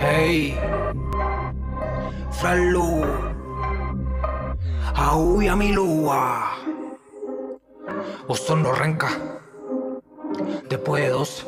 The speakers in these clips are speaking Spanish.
Hey, Fralu, Auya Milua, Osono Renca, después de dos.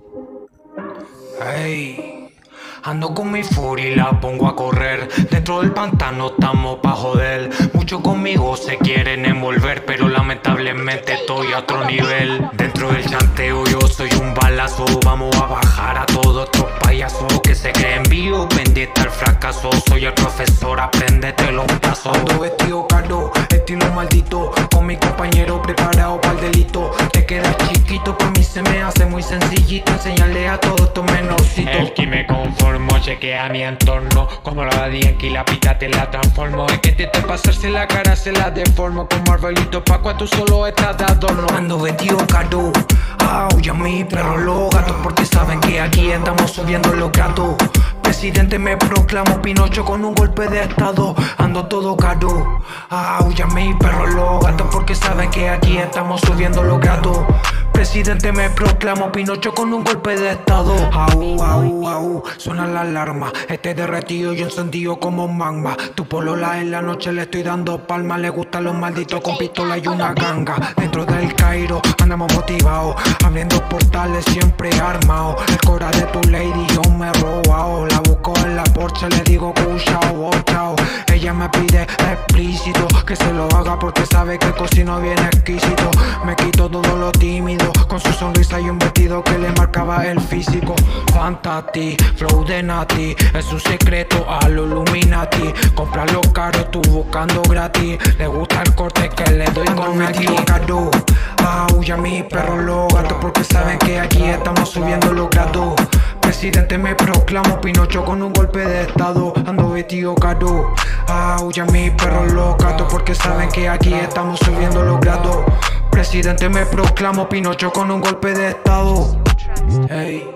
Hey, ando con mi furia y la pongo a correr. Dentro del pantano estamos pa' joder. Muchos conmigo se quieren envolver, pero lamentablemente estoy a otro nivel. Dentro del chanteo yo soy un balazo. Vamos a bajar a todos estos payasos que se creen vivos. Bendita el fracaso, soy el profesor, apréndete los pasos. Ando vestido caro, estilo maldito, con mi compañero preparado para el delito. Te quedas chiquito, para mí se me hace muy sencillito enseñarle a todos estos menorcitos. El que me conformo, chequea mi entorno. Como la Yankee, la pita te la transformo. Es que intenta pasarse la cara, se la deformo. Con Marvelito Paco, tú solo estás de adorno. Ando vestido caro, aulla mi perro los gatos, porque saben que aquí estamos subiendo los gatos. Presidente me proclamo Pinocho con un golpe de estado. Ando todo caro, aulla mi perro los gatos, porque saben que aquí estamos subiendo los gatos. Presidente me proclamo Pinocho con un golpe de estado. Au, au, au, suena la alarma. Este derretido y encendido como magma. Tu polola en la noche le estoy dando palma. Le gustan los malditos con pistola y una ganga. Dentro del Cairo andamos motivados, abriendo portales siempre armados. El cora de tu lady yo me he robado. La busco en la Porsche, le digo chao, oh, chao. Ella me pide explícito que se lo haga porque sabe que cocino bien exquisito. Me quito todo lo tímido con su sonrisa y un vestido que le marcaba el físico. Fantati, flow de Nati, es un secreto a lo Illuminati. Comprarlo caro, tú buscando gratis. Le gusta el corte que le doy con Nati. Caro, aulla mi perro los gatos, porque saben que aquí estamos subiendo los grados. Presidente me proclamo Pinocho con un golpe de estado. Ando vestido caro, aulla mi perro los gatos, porque saben que aquí estamos subiendo los grados. Presidente me proclamo Pinocho con un golpe de estado. Hey,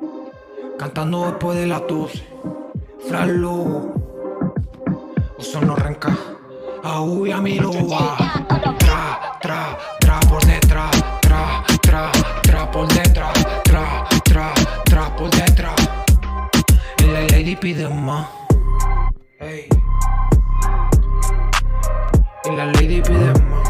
cantando después de las 12. Fralu, Osono Renca, Auya Milua. Tra por detrás, tra por detrás, tra por detrás. Y la lady pide más. Hey, y la lady pide más.